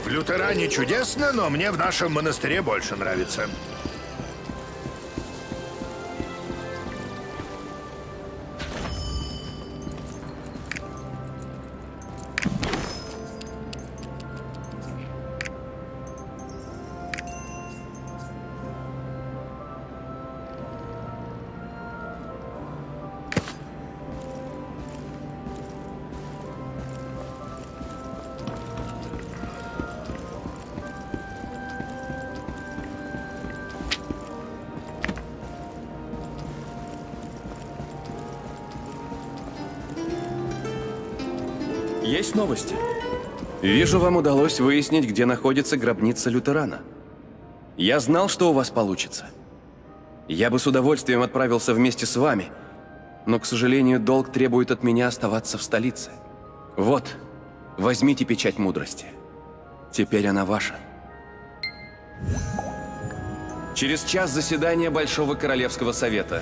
Лютеране чудесно, но мне в нашем монастыре больше нравится. Есть новости. Вижу, вам удалось выяснить, где находится гробница лютерана. Я знал, что у вас получится. Я бы с удовольствием отправился вместе с вами, но, к сожалению, долг требует от меня оставаться в столице. Вот, возьмите печать мудрости. Теперь она ваша. Через час заседания Большого Королевского Совета.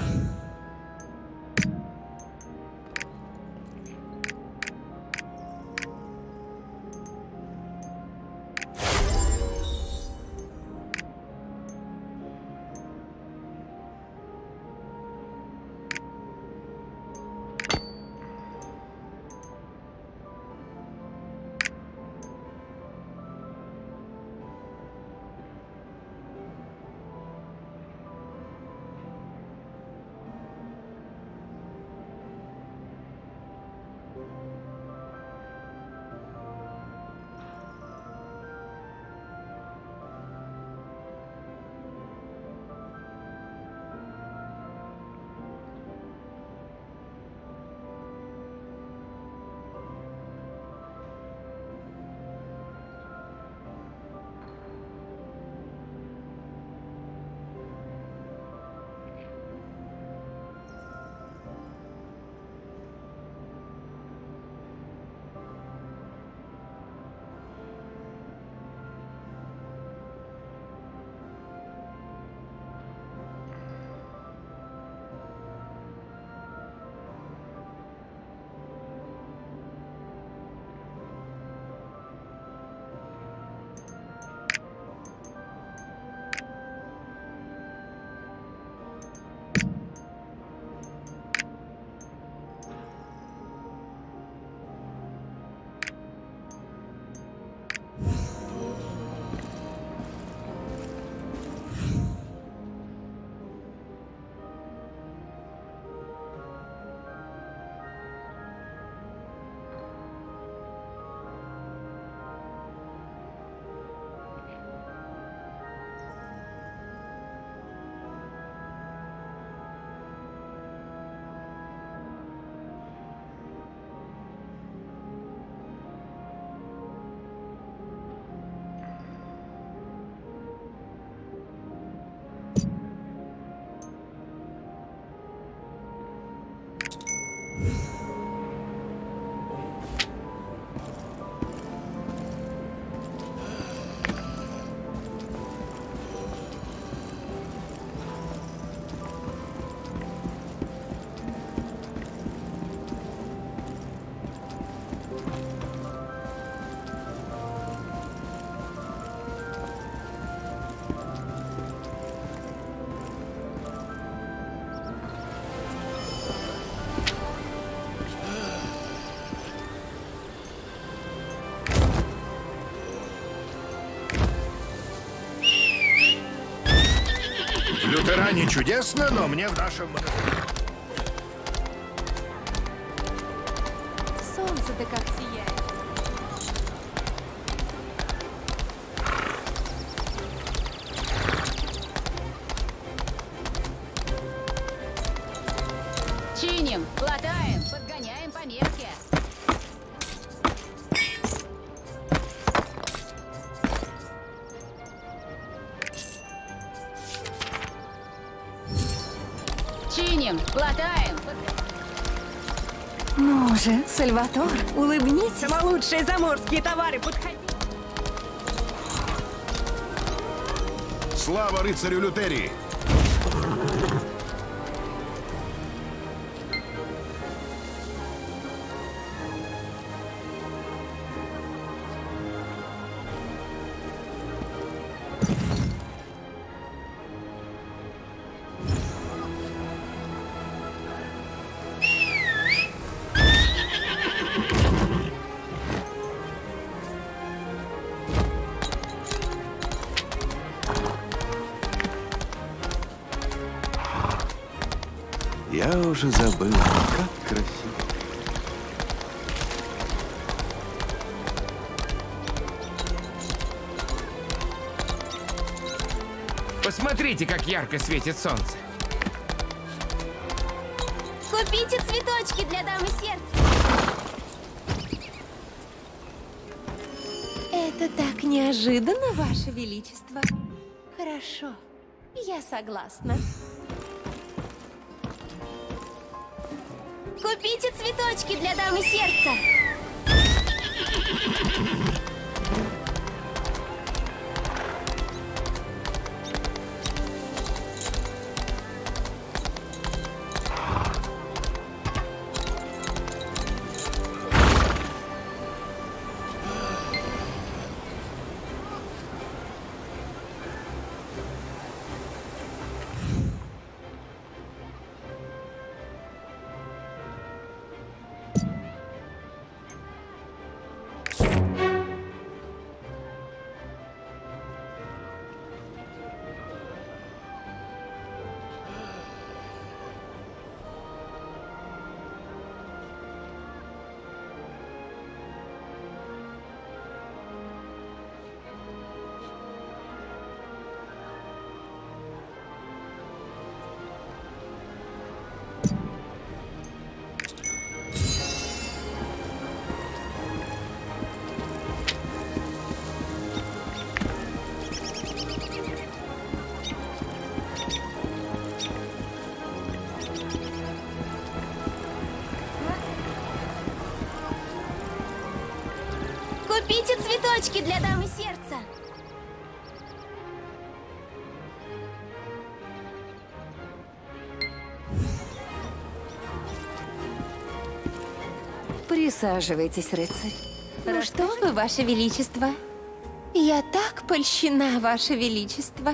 Лютеране чудесно, но мне в нашем монастыре... Солнце-то как сияет. Чиним, глотаем, подгоняем по мерке. Чиним, глотаем. Ну же, Сальватор, улыбнись. Самолучшие заморские товары, подходи. Слава рыцарю Лютерии! Я уже забыл, как красиво. Посмотрите, как ярко светит солнце. Купите цветочки для дамы сердца. Это так неожиданно, Ваше Величество. Хорошо, я согласна. Купите цветочки для дамы сердца. Купите цветочки для дамы сердца. Присаживайтесь, рыцарь. Ну что вы, Ваше Величество? Я так польщена, Ваше Величество.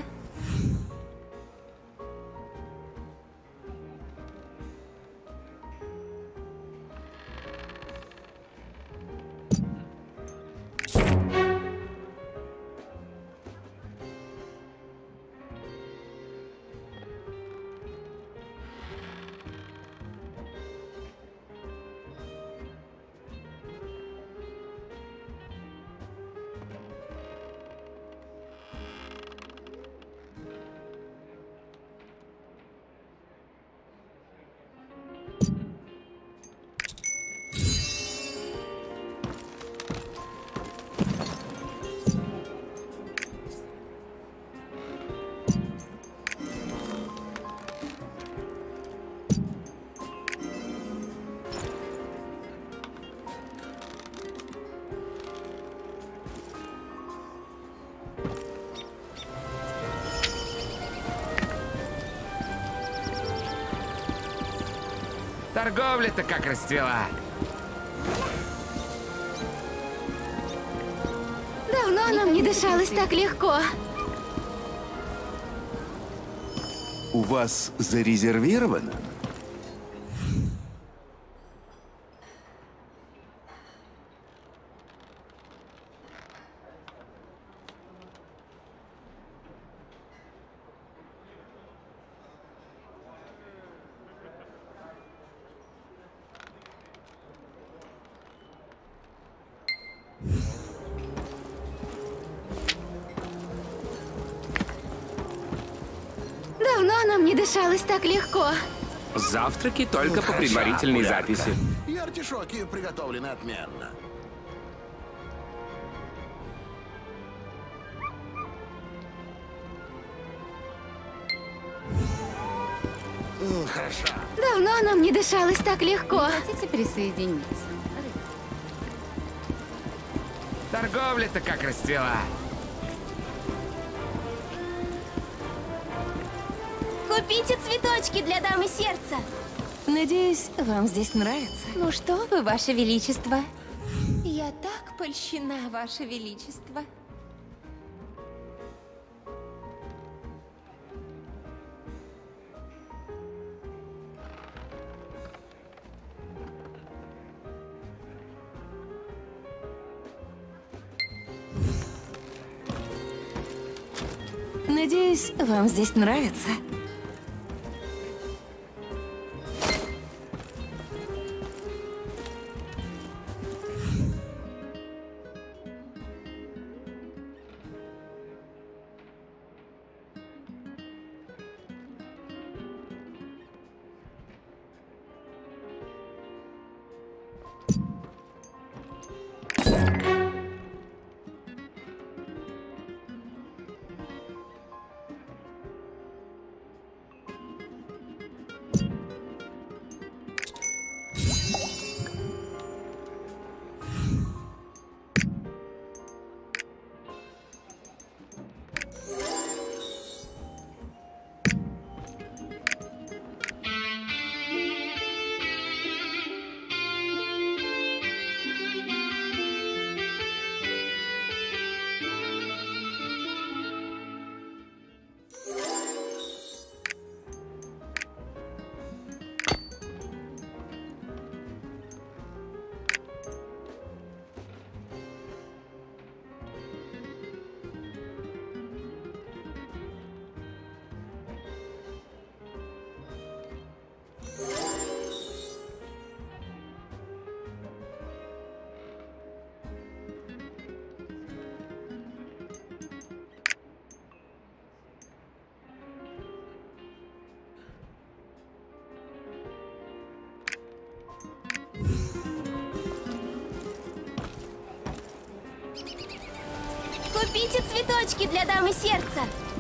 Торговля-то как расцвела. Давно нам не дышалось так легко. У вас зарезервировано? Давно нам не дышалось так легко. Завтраки только по предварительной записи. И артишоки приготовлены отменно. Хорошо. Давно нам не дышалось так легко. Хотите присоединиться? Торговля-то как расцвела. Купите цветочки для дамы сердца. Надеюсь, вам здесь нравится. Ну что вы, Ваше Величество? Я так польщена, Ваше Величество. Надеюсь, вам здесь нравится. Купите цветочки для дамы сердца.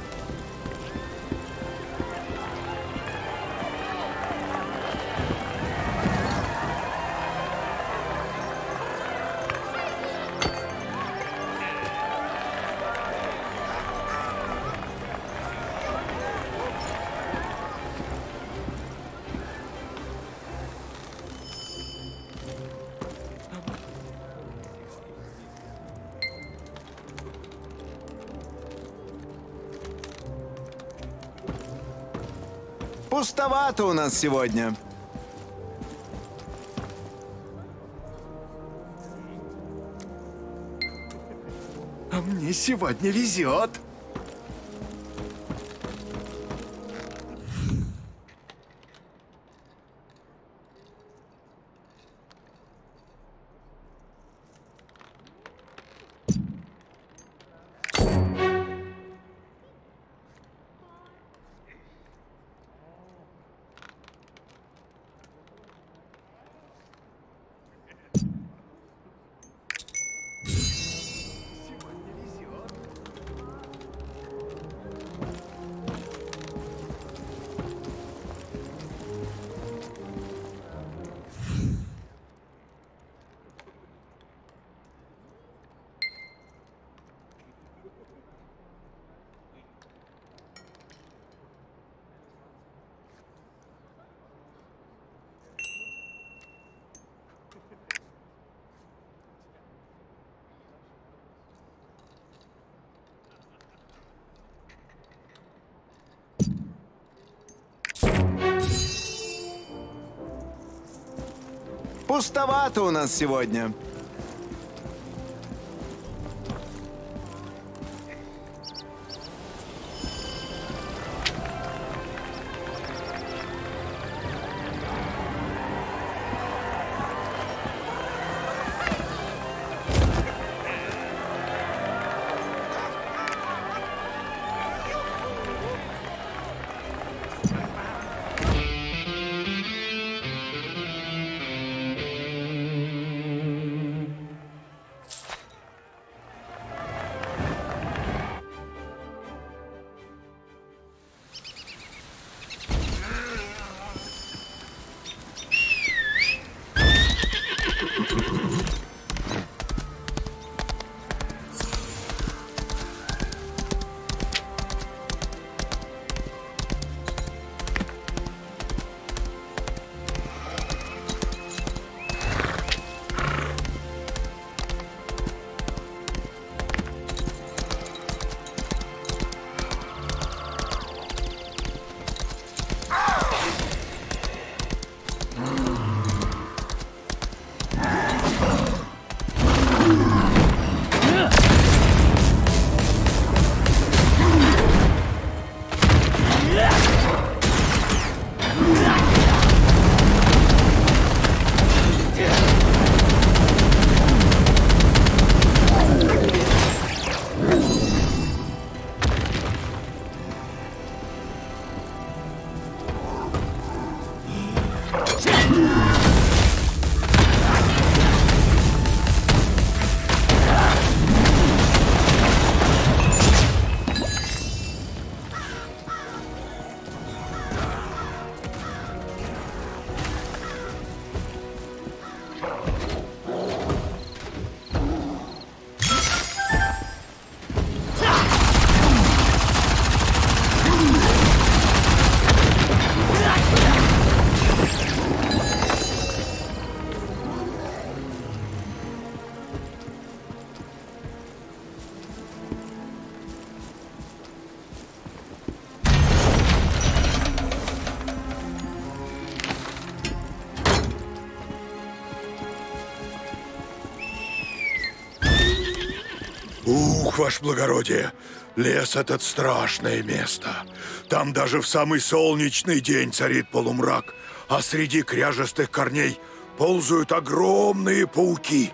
Пустовато у нас сегодня. А мне сегодня везет. Пустовато у нас сегодня. Ух, ваше благородие, лес этот страшное место. Там даже в самый солнечный день царит полумрак, а среди кряжестых корней ползают огромные пауки.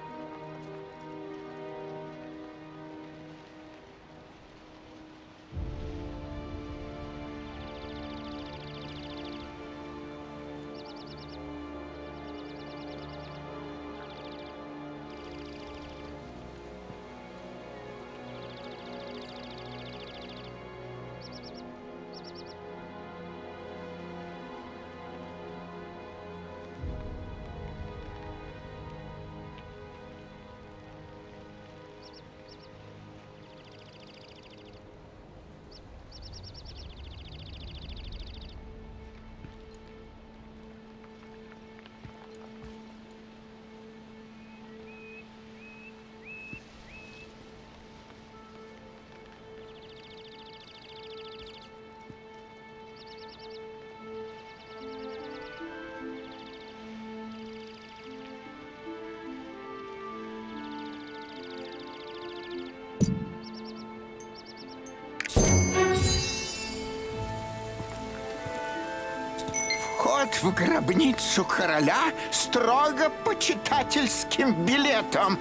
в гробницу короля строго почитательским билетом.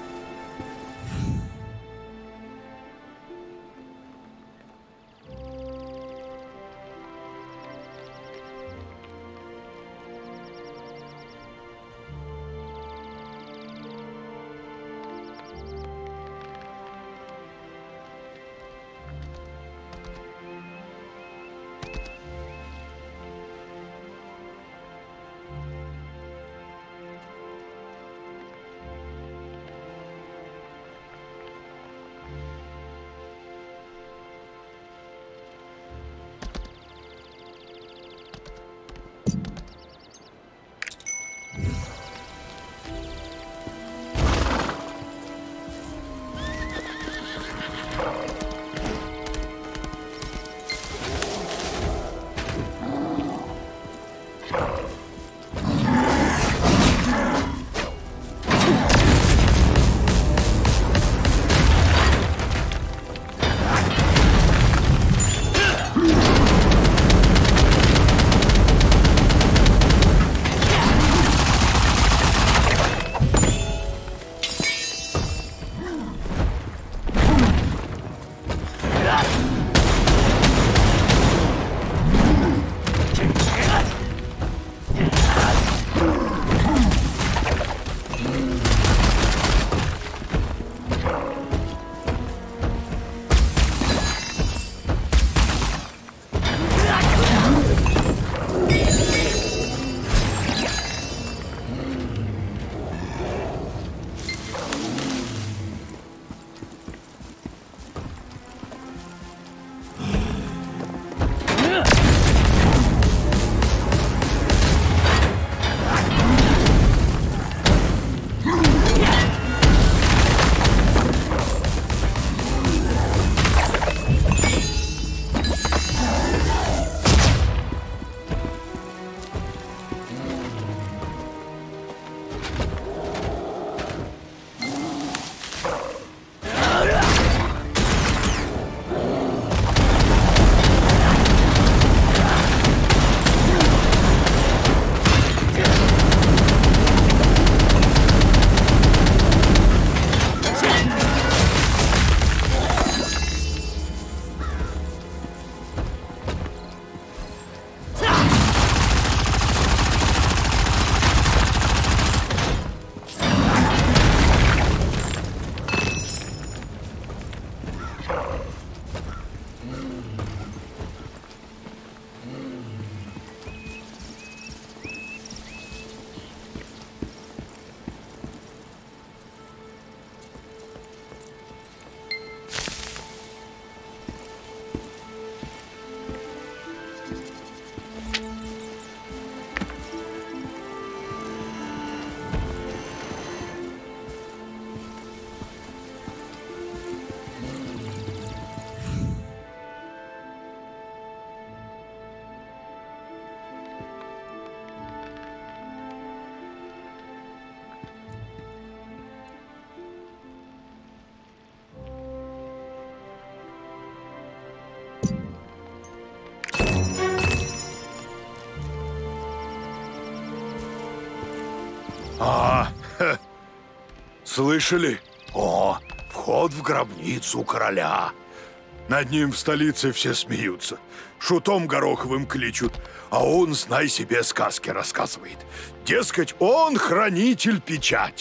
Слышали? О, вход в гробницу короля. Над ним в столице все смеются. Шутом гороховым кличут, а он, знай себе, сказки рассказывает. Дескать, он хранитель печати.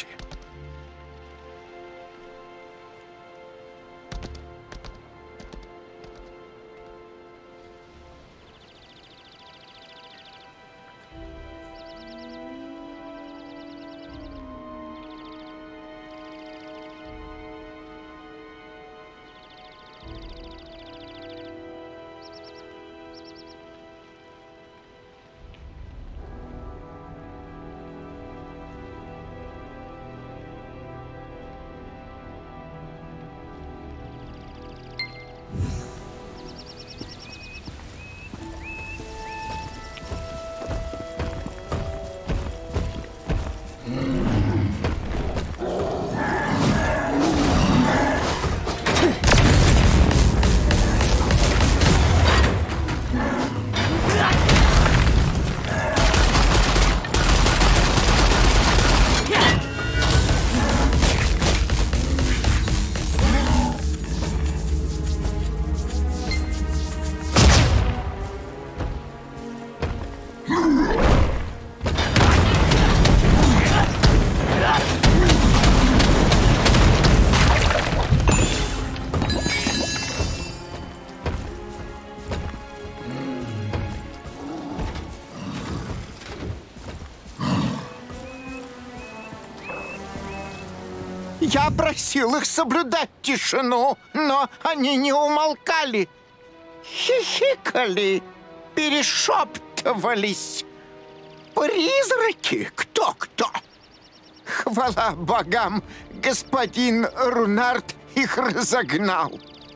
Я просил их соблюдать тишину, но они не умолкали. Хихикали, перешептывались. Призраки? Кто? Хвала богам, господин Рунард их разогнал.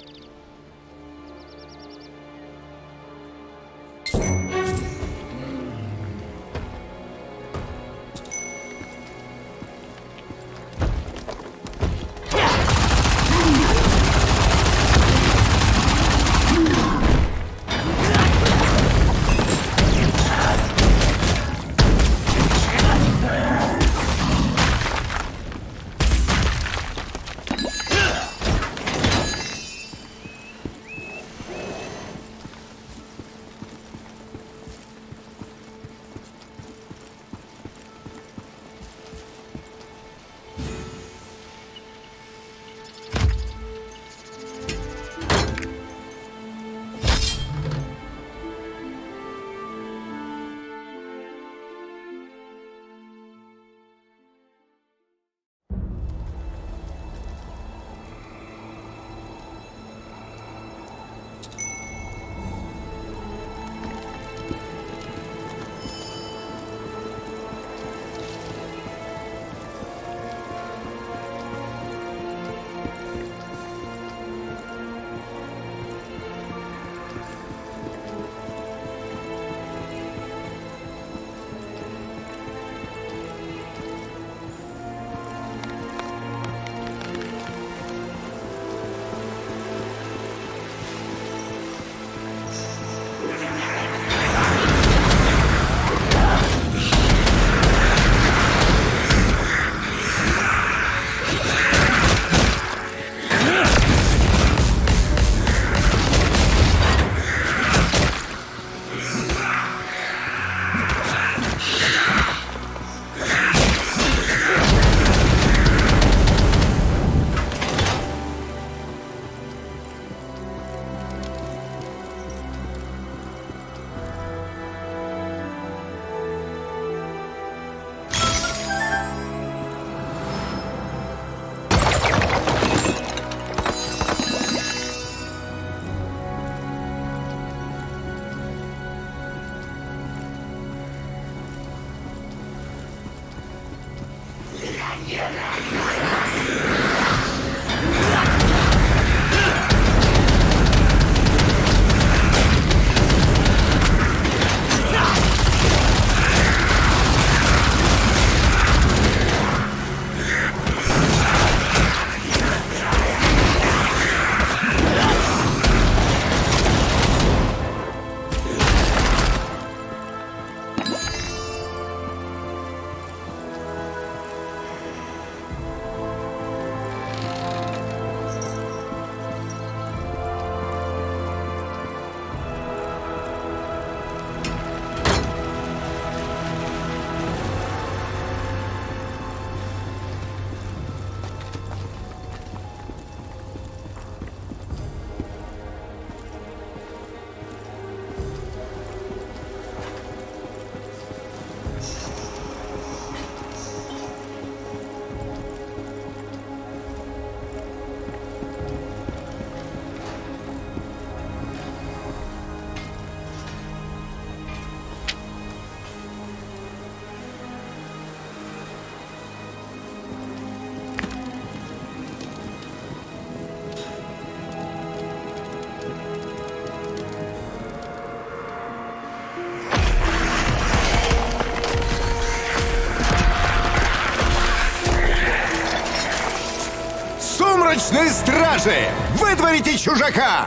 Сумрачные стражи! Выдворите чужака!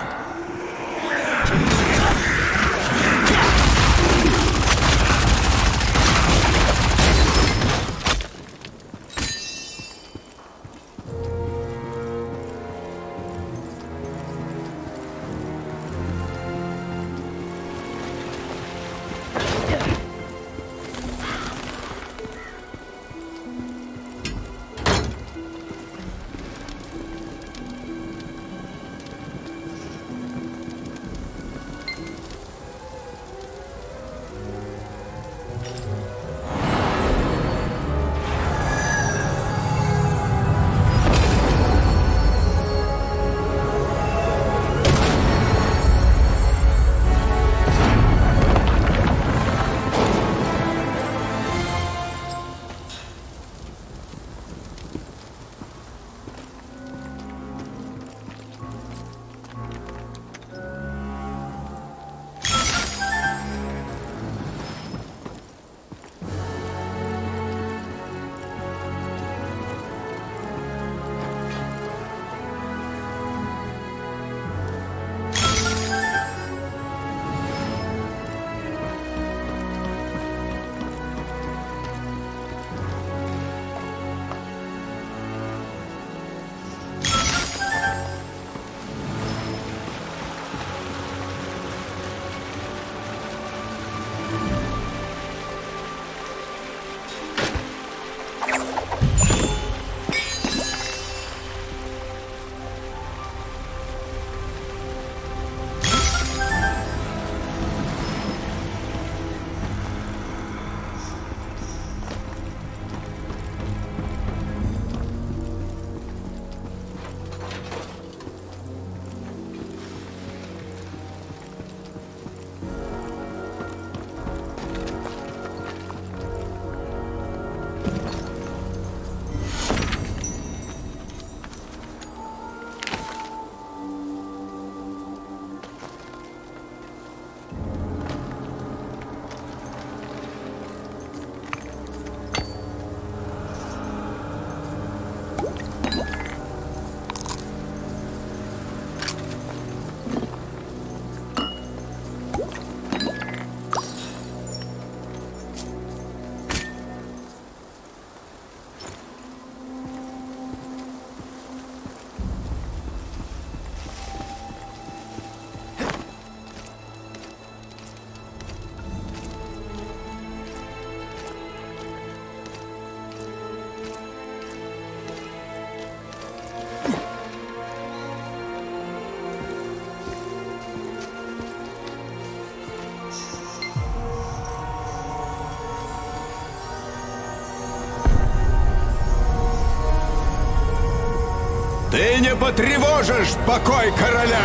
не потревожишь покой короля!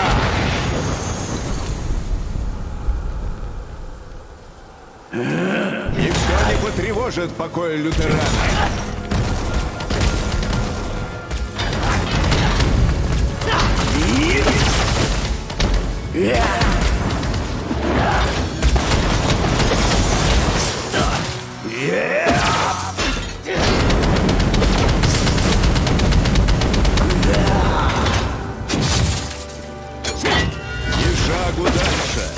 Никто не потревожит покой лютерана. И шагу дальше.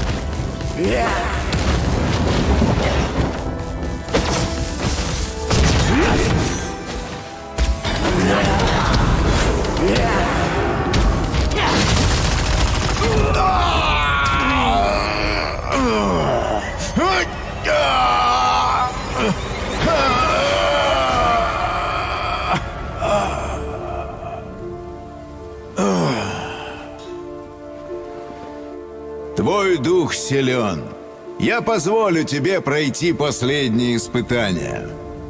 Твой дух силен. Я позволю тебе пройти последние испытания.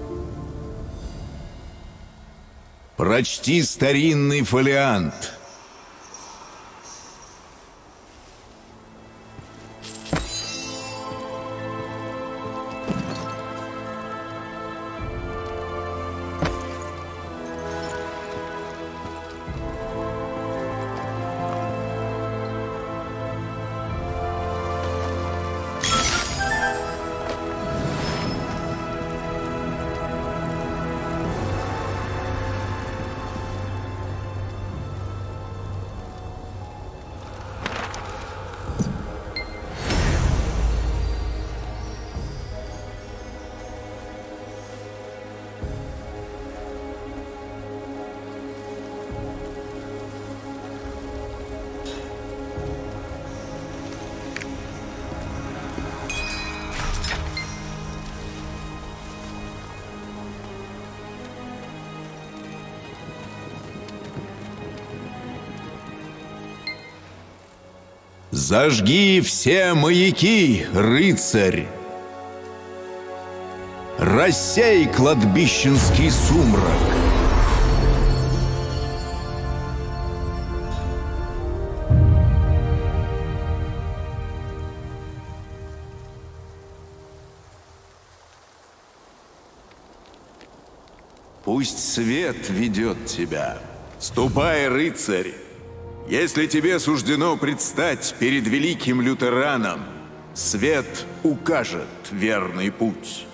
Прочти старинный фолиант. Зажги все маяки, рыцарь! Рассей кладбищенский сумрак! Пусть свет ведет тебя. Ступай, рыцарь! Если тебе суждено предстать перед великим лютераном, свет укажет верный путь.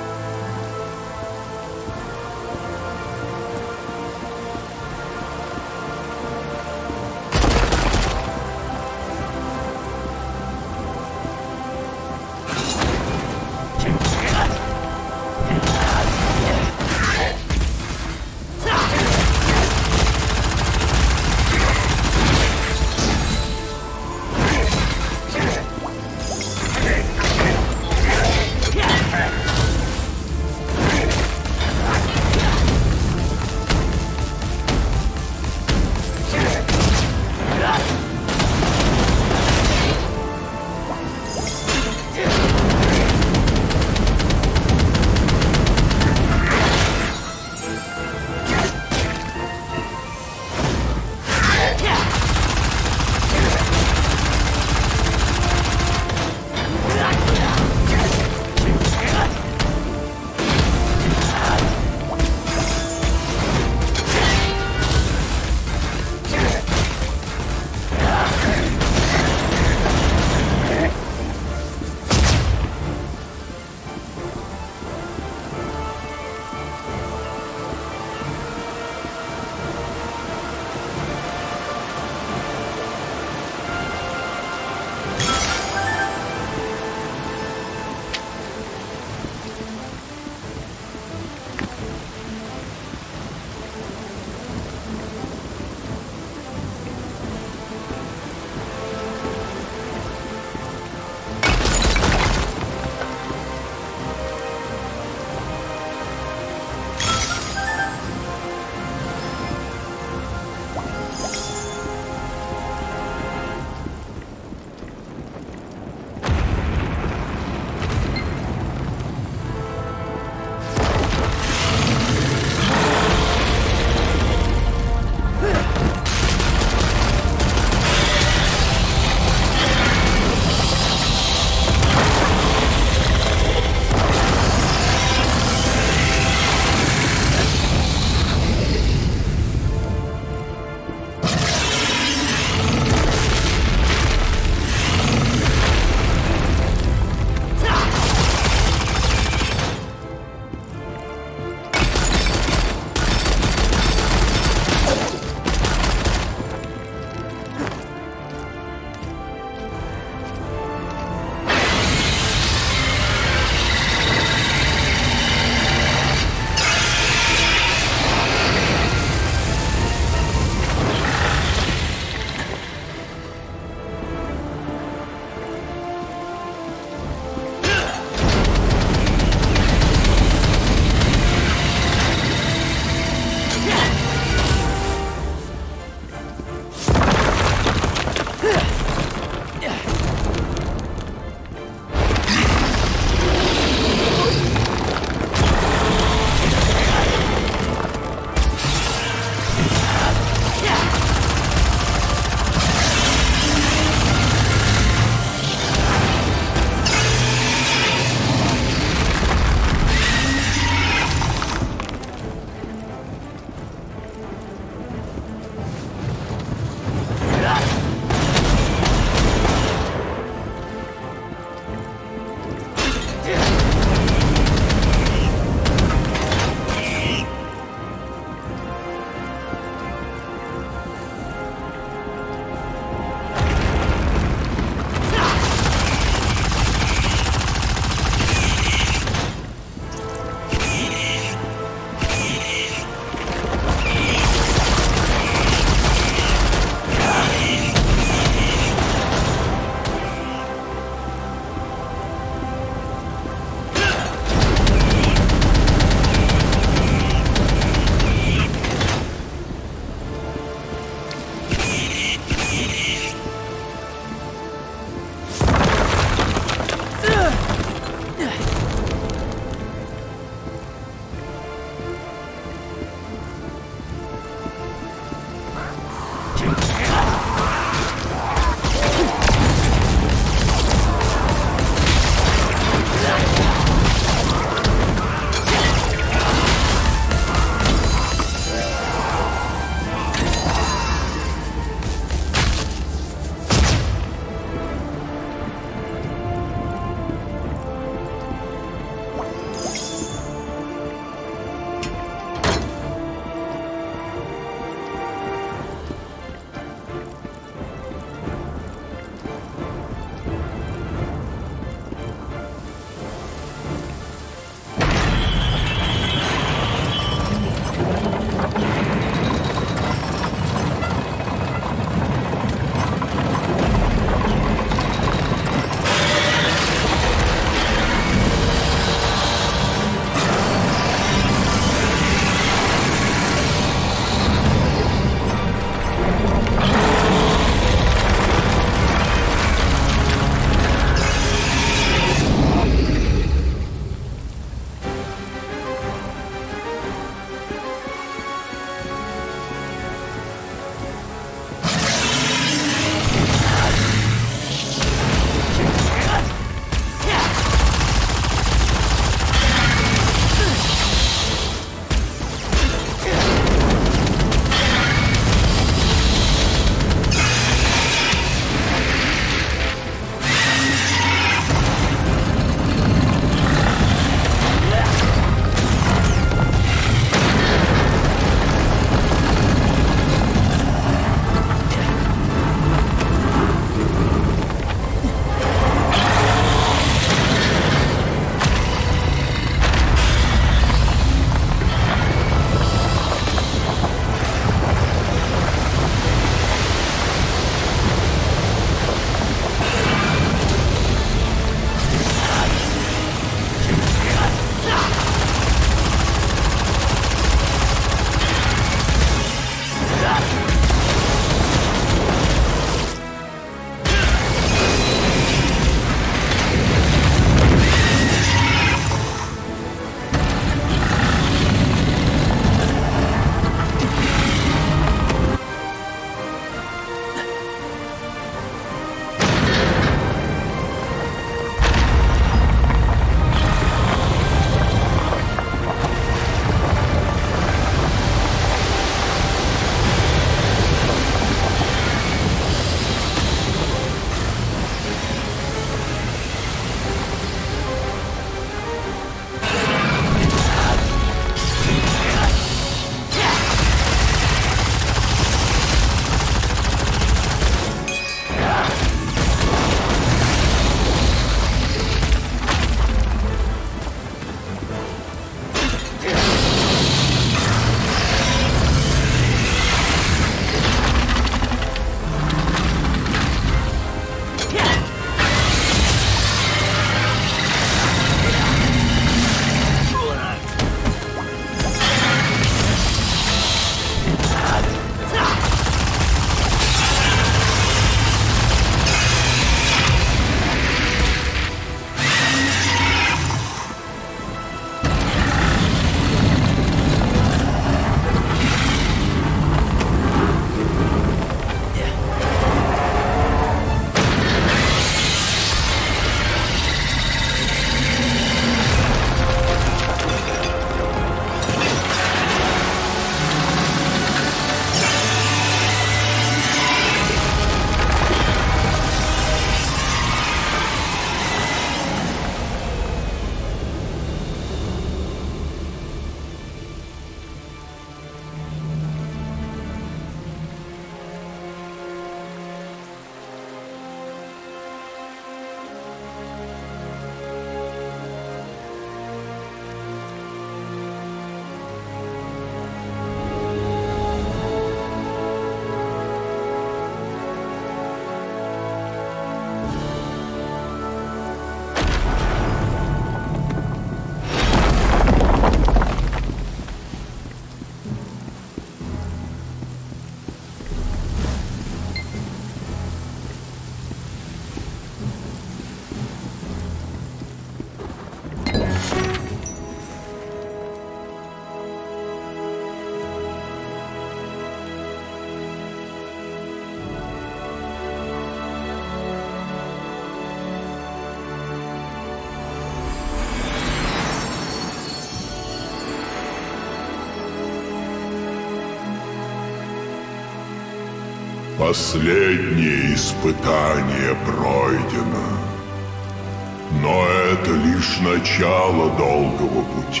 Последнее испытание пройдено. Но это лишь начало долгого пути.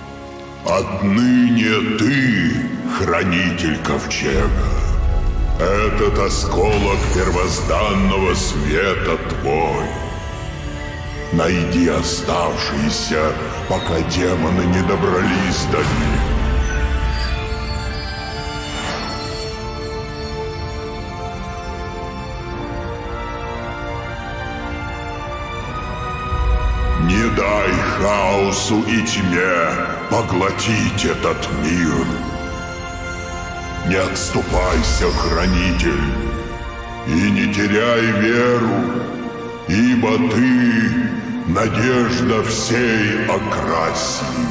Отныне ты хранитель ковчега. Этот осколок первозданного света твой. Найди оставшиеся, пока демоны не добрались до них. Не дай хаосу и тьме поглотить этот мир. Не отступайся, хранитель, и не теряй веру, ибо ты — надежда всей Акрасии.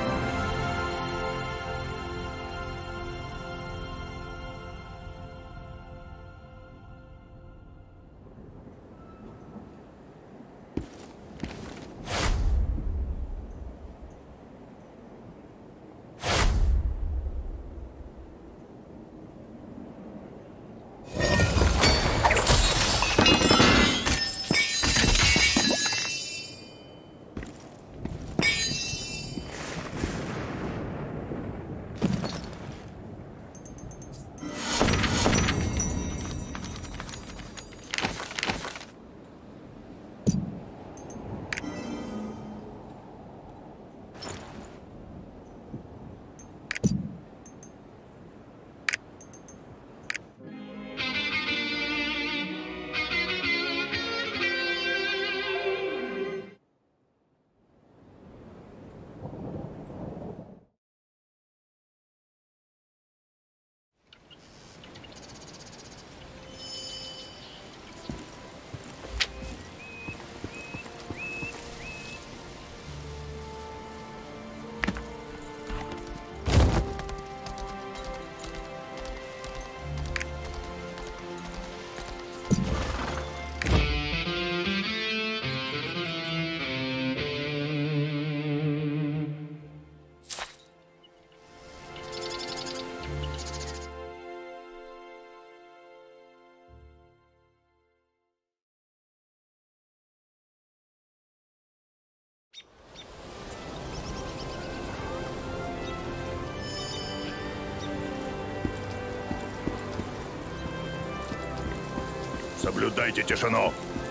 Соблюдайте тишину.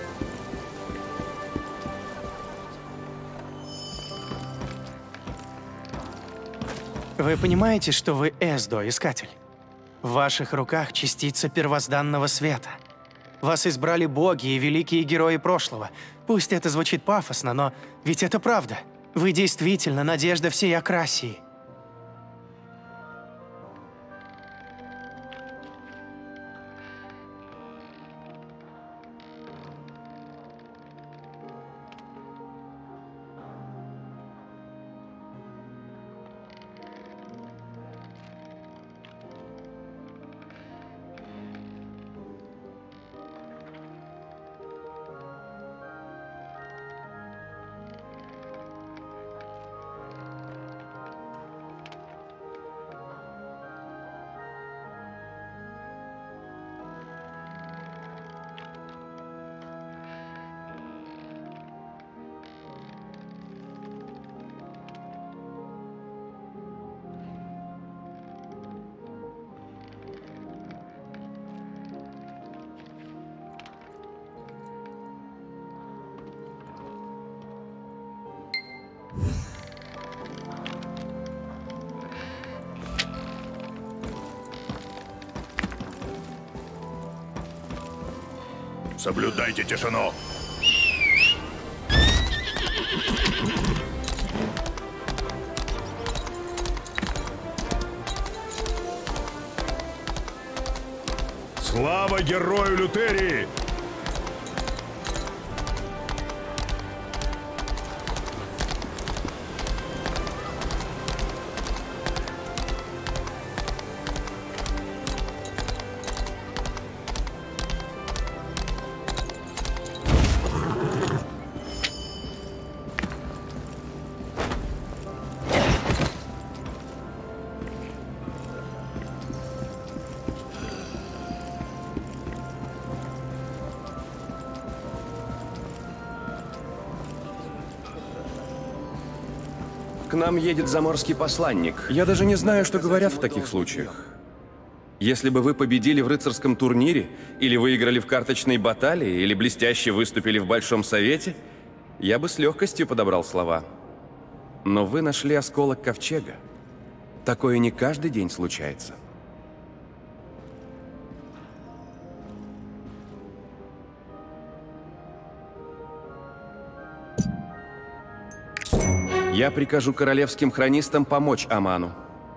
Вы понимаете, что вы Эздо, Искатель? В ваших руках частица первозданного света. Вас избрали боги и великие герои прошлого. Пусть это звучит пафосно, но ведь это правда. Вы действительно надежда всей Акрасии. Соблюдайте тишину. Слава герою Лютерии! К нам едет заморский посланник. Я даже не знаю, что говорят в таких случаях. Если бы вы победили в рыцарском турнире, или выиграли в карточной баталии, или блестяще выступили в Большом Совете, я бы с легкостью подобрал слова. Но вы нашли осколок ковчега. Такое не каждый день случается. Я прикажу королевским хронистам помочь Аману.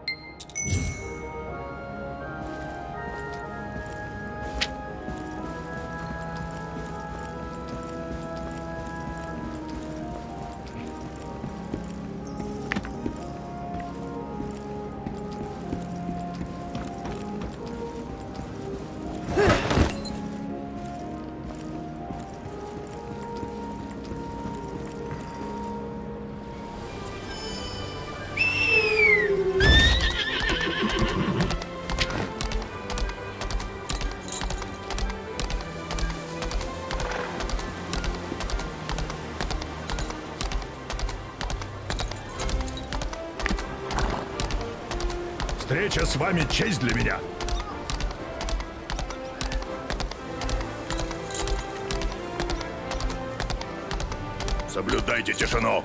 Встреча с вами — честь для меня. Соблюдайте тишину.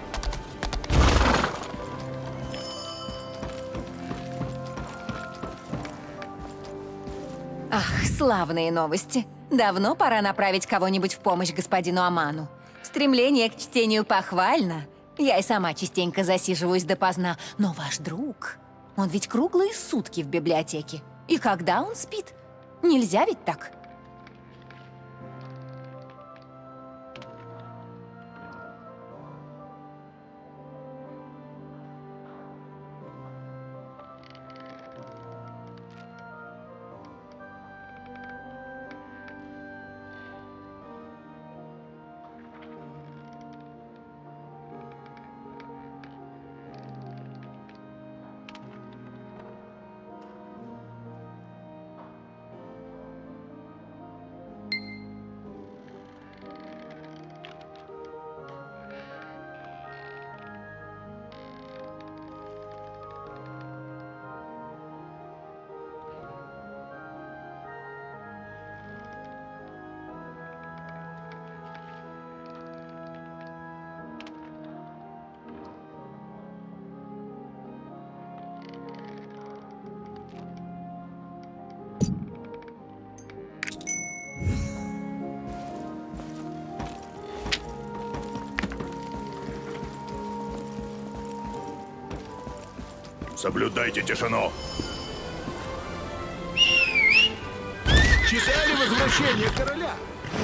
Ах, славные новости. Давно пора направить кого-нибудь в помощь господину Аману. Стремление к чтению похвально. Я и сама частенько засиживаюсь допоздна. Но ваш друг, он ведь круглые сутки в библиотеке. И когда он спит? Нельзя ведь так. Соблюдайте тишину. Читали «Возвращение короля»?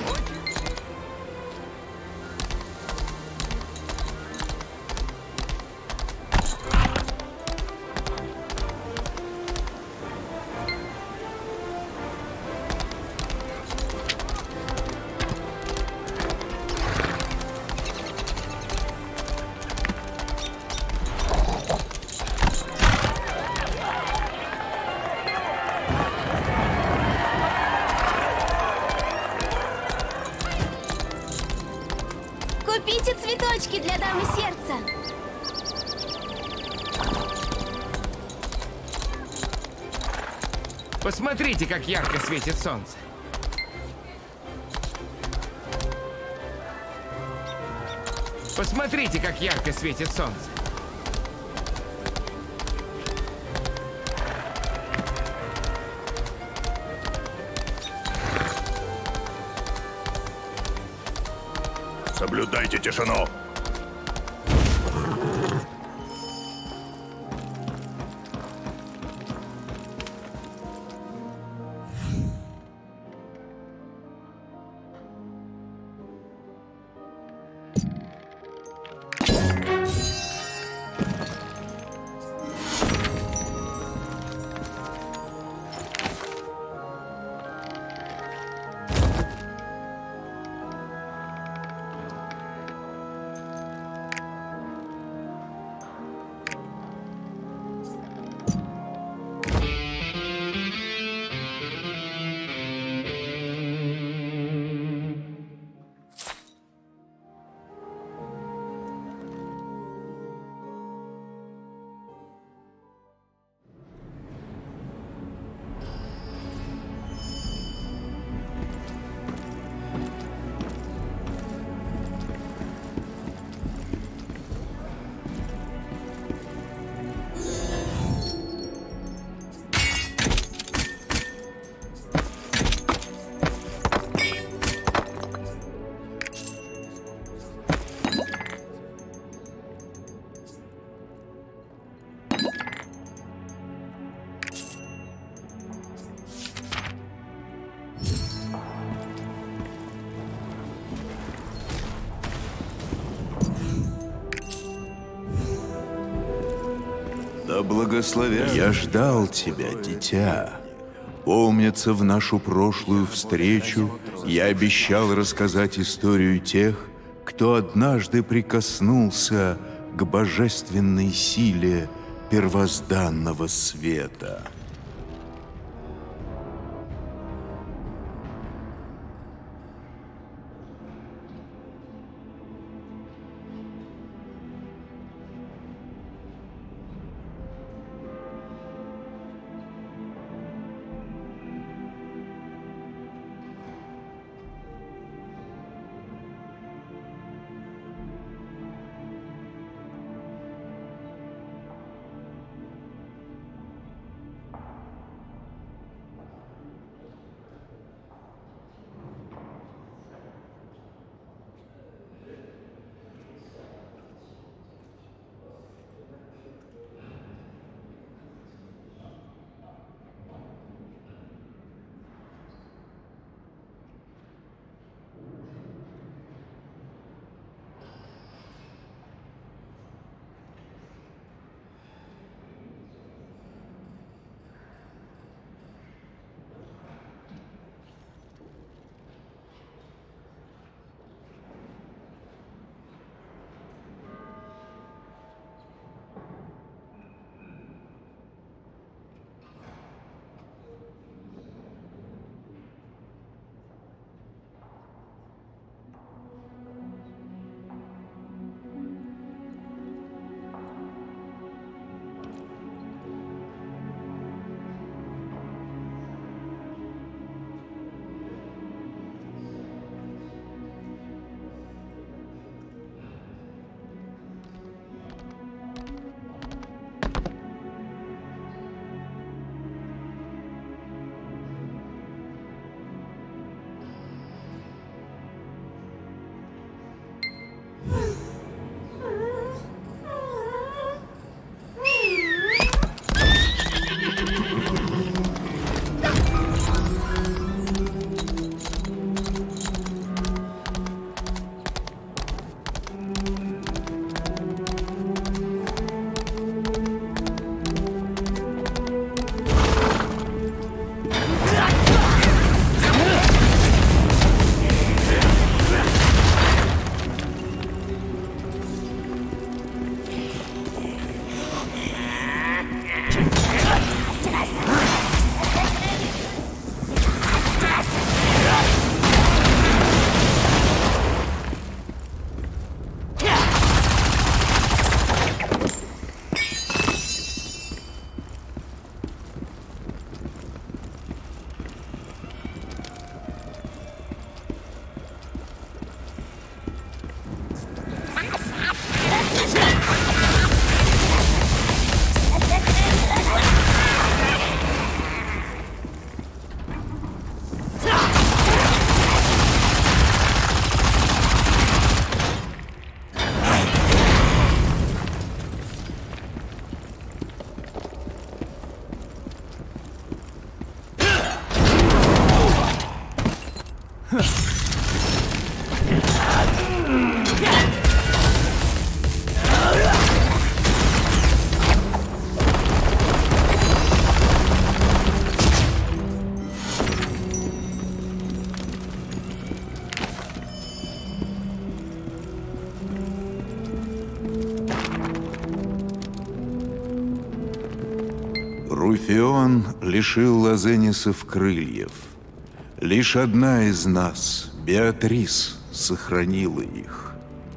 Купите цветочки для дамы сердца. Посмотрите, как ярко светит солнце. Посмотрите, как ярко светит солнце. Соблюдайте тишину. Да благословят. Я ждал тебя, дитя. Помнится, в нашу прошлую встречу я обещал рассказать историю тех, кто однажды прикоснулся к божественной силе первозданного света. Руфион лишил лазенисов крыльев. Лишь одна из нас, Беатрис, сохранила их.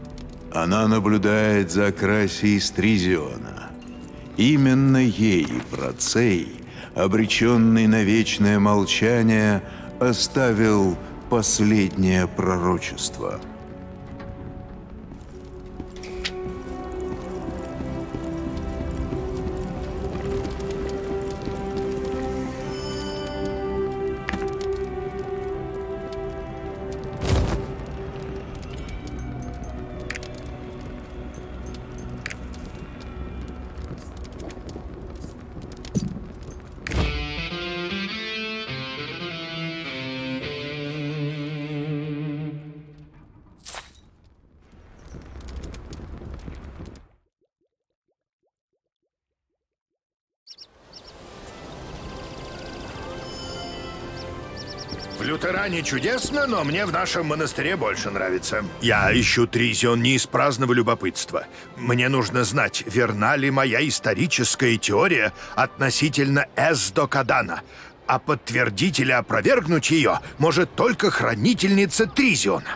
Она наблюдает за Акрасией Стризиона. Именно ей Процей, обреченный на вечное молчание, оставил последнее пророчество. В лютеране чудесно, но мне в нашем монастыре больше нравится. Я ищу Тризион не из праздного любопытства. Мне нужно знать, верна ли моя историческая теория относительно Эздо-Кадана. А подтвердить или опровергнуть ее может только хранительница Тризиона.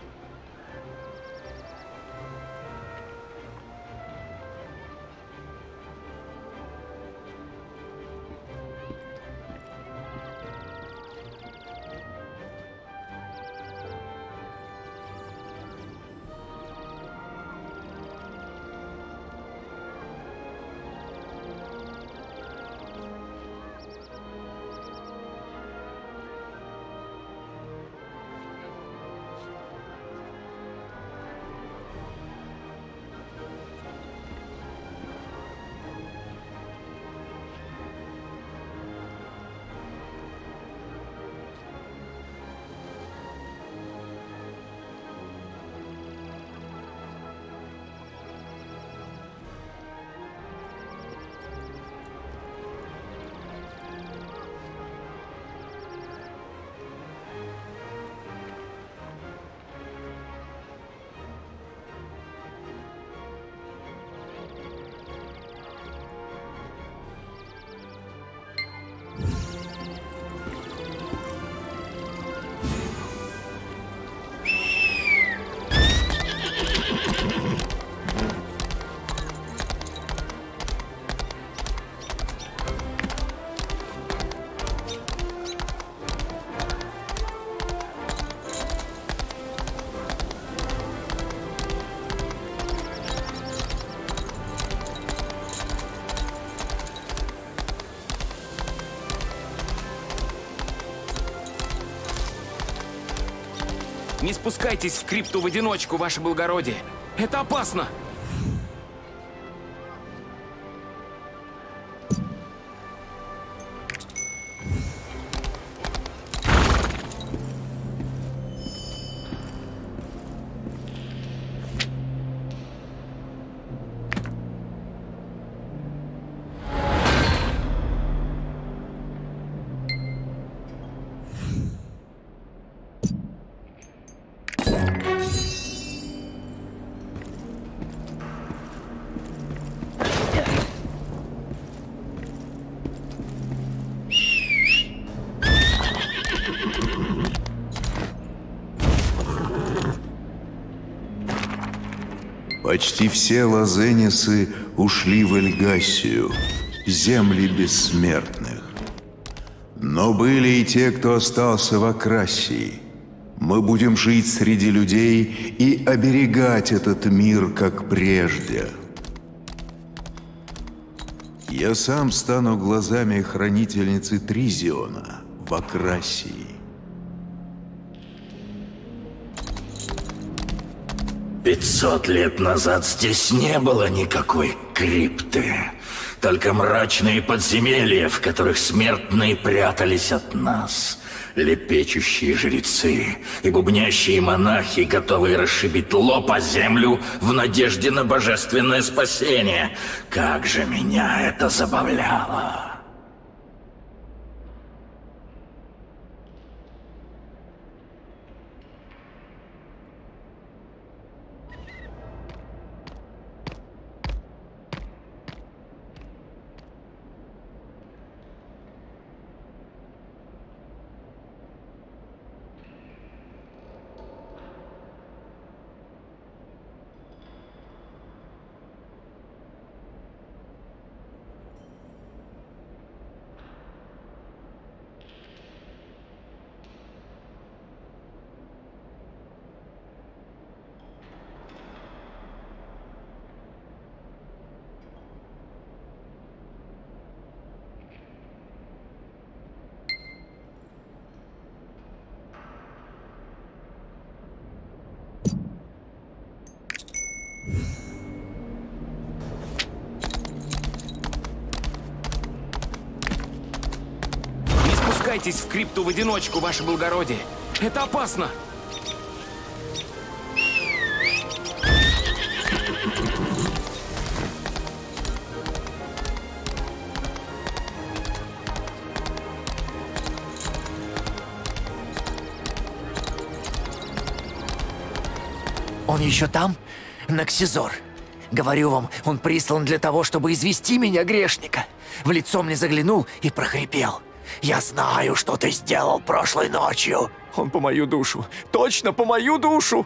Не спускайтесь в крипту в одиночку, ваше благородие. Это опасно. Почти все лозенисы ушли в Эльгассию, земли бессмертных. Но были и те, кто остался в Акрасии. Мы будем жить среди людей и оберегать этот мир, как прежде. Я сам стану глазами хранительницы Тризиона в Акрасии. 500 лет назад здесь не было никакой крипты. Только мрачные подземелья, в которых смертные прятались от нас. Лепечущие жрецы и бубнящие монахи, готовые расшибить лоб о землю в надежде на божественное спасение. Как же меня это забавляло! Не спускайтесь в крипту в одиночку, ваше благородие. Это опасно. Он еще там? Наксизор. Говорю вам, он прислан для того, чтобы извести меня, грешника. В лицо мне заглянул и прохрипел. Я знаю, что ты сделал прошлой ночью. Он по мою душу. Точно по мою душу.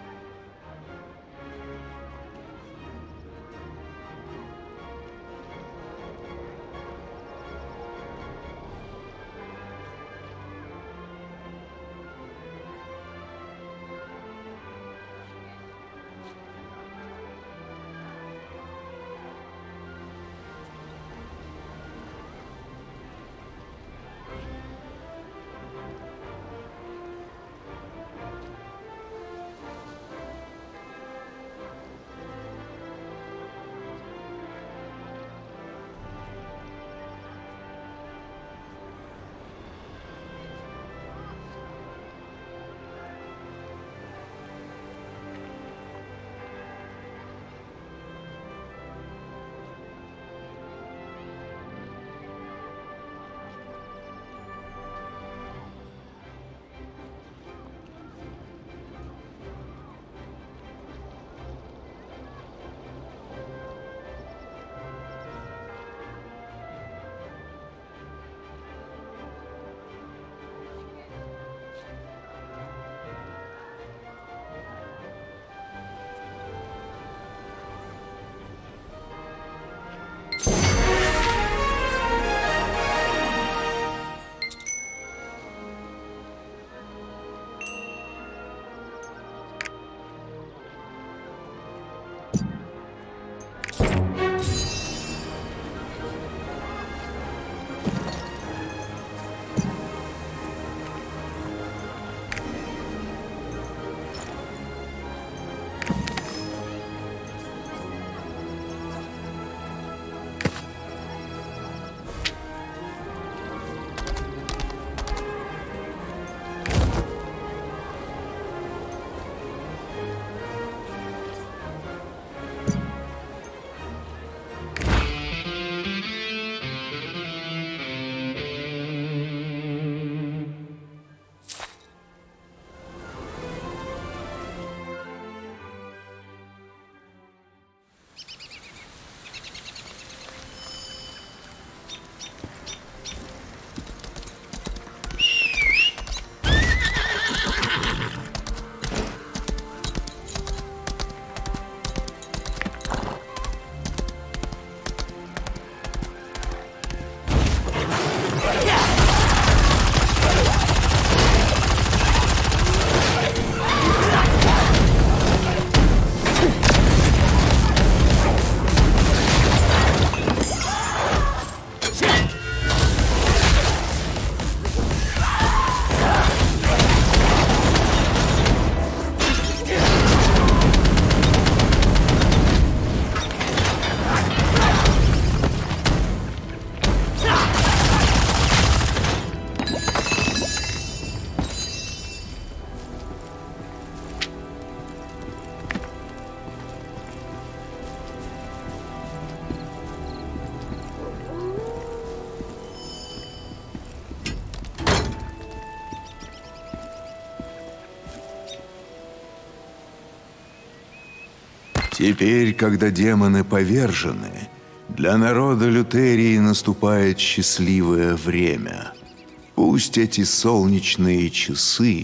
Теперь, когда демоны повержены, для народа Лютерии наступает счастливое время. Пусть эти солнечные часы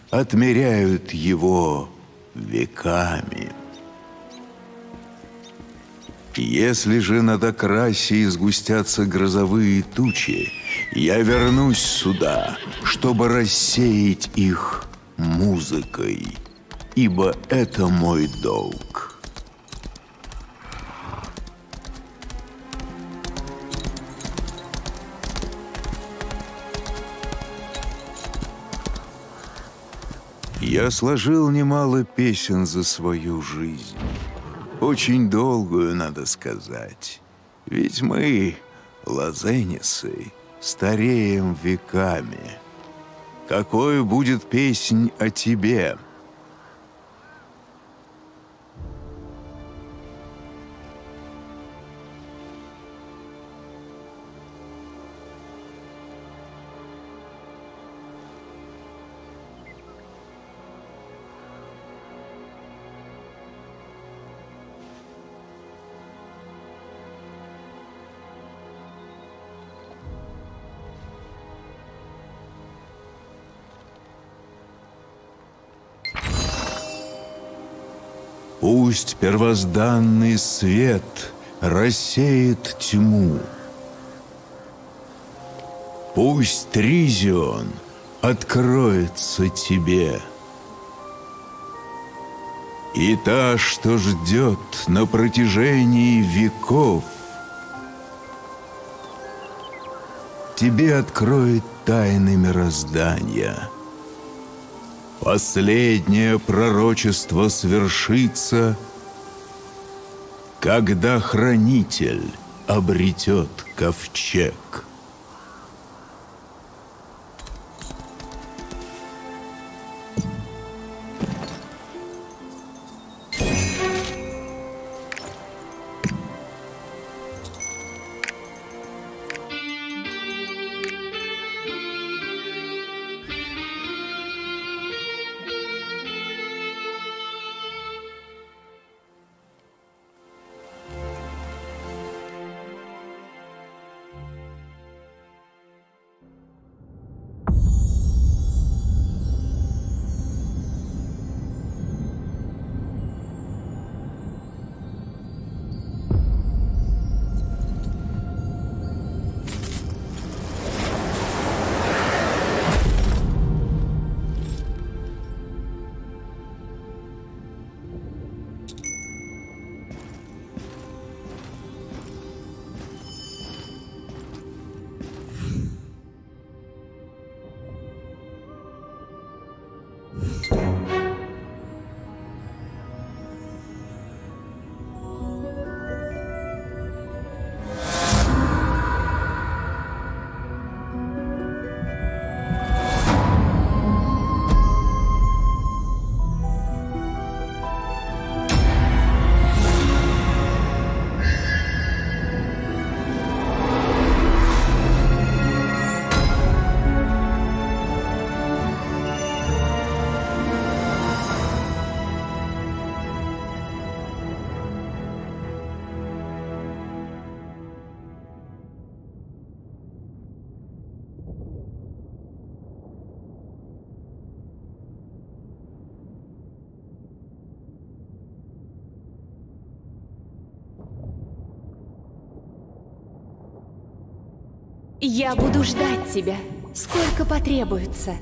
отмеряют его веками. Если же над Акрасией сгустятся грозовые тучи, я вернусь сюда, чтобы рассеять их музыкой, ибо это мой долг. Я сложил немало песен за свою жизнь. Очень долгую, надо сказать. Ведь мы, лозеницы, стареем веками. Какой будет песнь о тебе? Пусть первозданный свет рассеет тьму. Пусть Тризион откроется тебе. И та, что ждет на протяжении веков, тебе откроет тайны мироздания. Последнее пророчество свершится, когда Хранитель обретет ковчег. Я буду ждать тебя, сколько потребуется.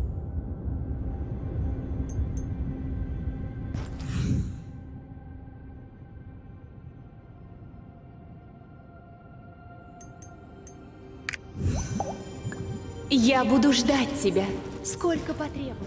Я буду ждать тебя, сколько потребуется.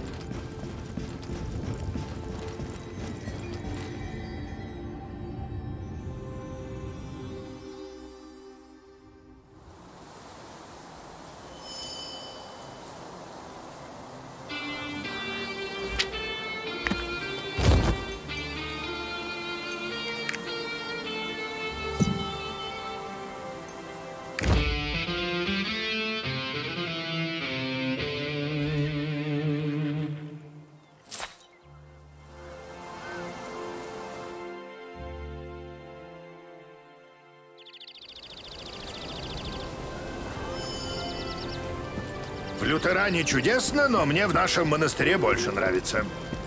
В Лютеране чудесно, но мне в нашем монастыре больше нравится.